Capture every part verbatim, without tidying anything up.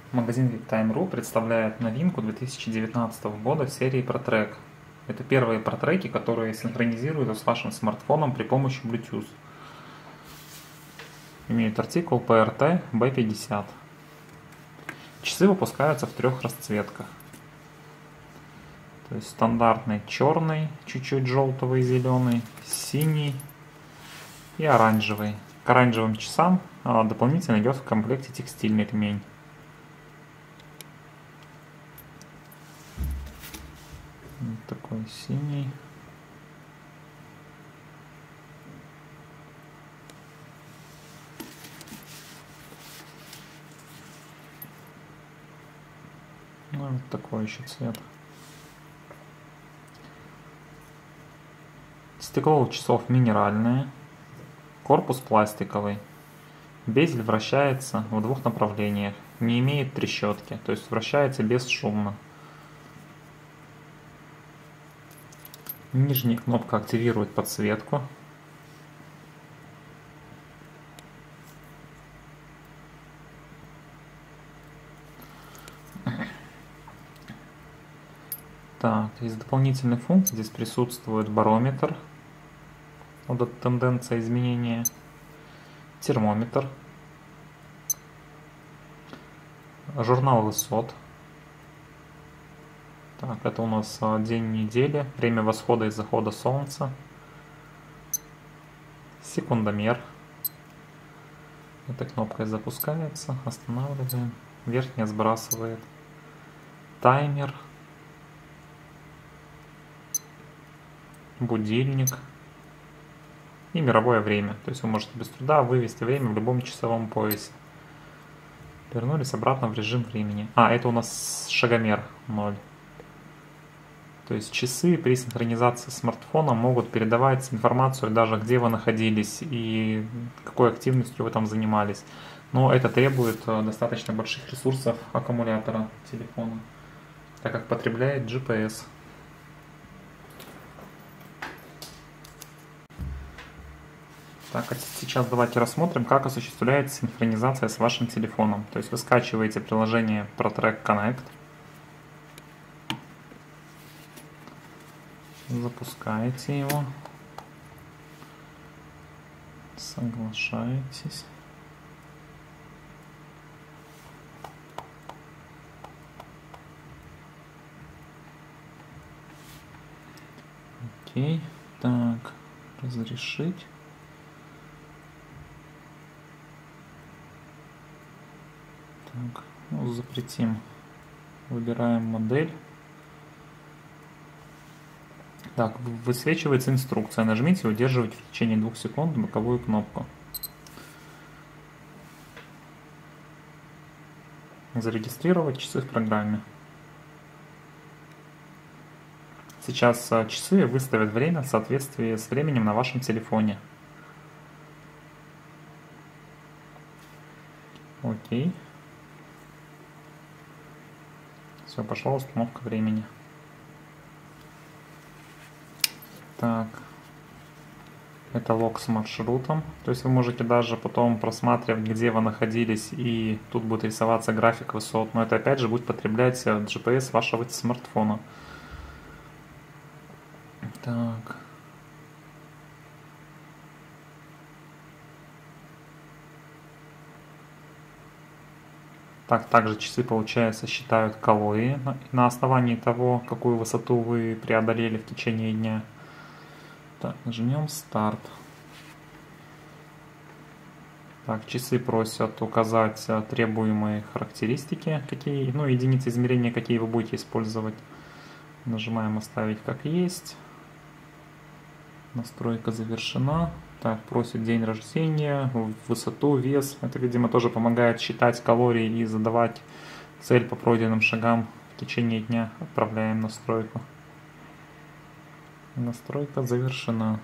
Магазин VIPtime точка ру представляет новинку две тысячи девятнадцатого года серии ProTrack. Это первые протреки, которые синхронизируются с вашим смартфоном при помощи Bluetooth. Имеют артикул пи эр ти би пятьдесят. Часы выпускаются в трех расцветках. То есть стандартный черный, чуть-чуть желтый и зеленый, синий и оранжевый. К оранжевым часам дополнительно идет в комплекте текстильный ремень. Вот такой синий. Ну, вот такой еще цвет. Стекло у часов минеральное. Корпус пластиковый. Безель вращается в двух направлениях. Не имеет трещотки, то есть вращается бесшумно. Нижняя кнопка активирует подсветку. Так, из дополнительных функций здесь присутствует барометр. Вот эта тенденция изменения. Термометр. Журнал высот. Так, это у нас день недели, время восхода и захода солнца. Секундомер. Этой кнопкой запускается, останавливаем. Верхняя сбрасывает. Таймер. Будильник. И мировое время. То есть вы можете без труда вывести время в любом часовом поясе. Вернулись обратно в режим времени. А, это у нас шагомер ноль. То есть часы при синхронизации смартфона могут передавать информацию даже где вы находились и какой активностью вы там занимались. Но это требует достаточно больших ресурсов аккумулятора телефона, так как потребляет джи пи эс. Так, а сейчас давайте рассмотрим, как осуществляется синхронизация с вашим телефоном. То есть вы скачиваете приложение ProTrack Connect. Запускаете его. Соглашаетесь. Окей. Так, разрешить. Так, ну, запретим. Выбираем модель. Так, высвечивается инструкция. Нажмите и удерживайте в течение двух секунд боковую кнопку. Зарегистрировать часы в программе. Сейчас часы выставят время в соответствии с временем на вашем телефоне. Окей. Все, пошла установка времени. Так, это лог с маршрутом, то есть вы можете даже потом просматривать, где вы находились, и тут будет рисоваться график высот, но это опять же будет потреблять джи пи эс вашего смартфона. Так. Так, также часы, получается, считают калории на основании того, какую высоту вы преодолели в течение дня. Так, нажмем старт. Так, часы просят указать требуемые характеристики, какие, ну, единицы измерения, какие вы будете использовать. Нажимаем оставить как есть. Настройка завершена. Так, просит день рождения, высоту, вес. Это, видимо, тоже помогает считать калории и задавать цель по пройденным шагам в течение дня. Отправляем настройку. Настройка завершена.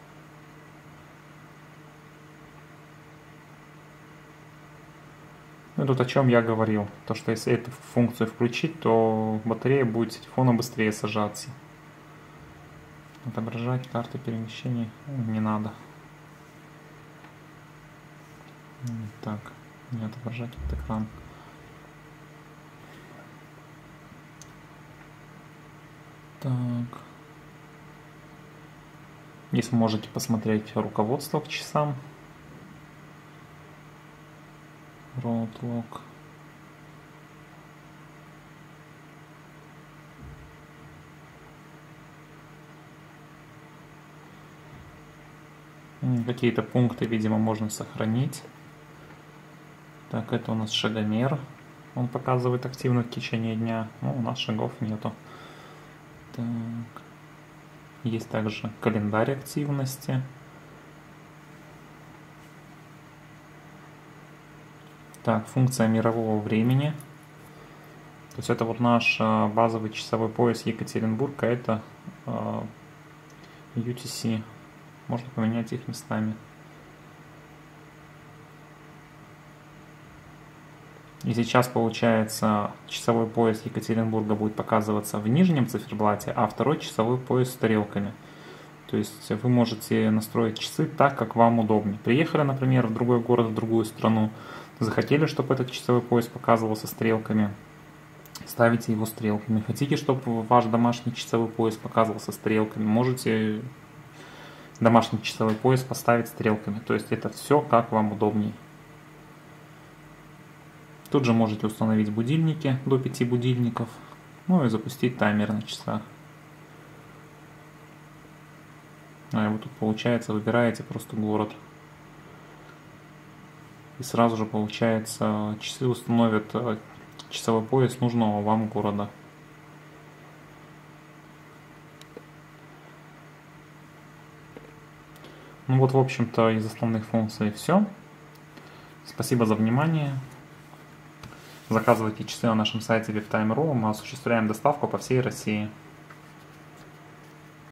Ну, тут о чем я говорил. То, что если эту функцию включить, то батарея будет телефона быстрее сажаться. Отображать карты перемещений не надо. Так, не отображать этот экран. Так. Здесь вы можете посмотреть руководство к часам. Road log. Какие-то пункты, видимо, можно сохранить. Так, это у нас шагомер. Он показывает активность в течение дня. Но у нас шагов нету. Так. Есть также календарь активности. Так, функция мирового времени. То есть это вот наш базовый часовой пояс Екатеринбург, а это ю ти си. Можно поменять их местами. И сейчас, получается, часовой пояс Екатеринбурга будет показываться в нижнем циферблате, а второй часовой пояс с стрелками. То есть вы можете настроить часы так, как вам удобнее. Приехали, например, в другой город, в другую страну, захотели, чтобы этот часовой пояс показывался стрелками, ставите его стрелками. Хотите, чтобы ваш домашний часовой пояс показывался стрелками, можете домашний часовой пояс поставить стрелками. То есть это все, как вам удобнее. Тут же можете установить будильники до пяти будильников, ну и запустить таймер на часах. А и вот тут получается, выбираете просто город. И сразу же получается, часы установят часовой пояс нужного вам города. Ну вот, в общем-то, из основных функций все. Спасибо за внимание. Заказывайте часы на нашем сайте вебтайм точка ру, мы осуществляем доставку по всей России.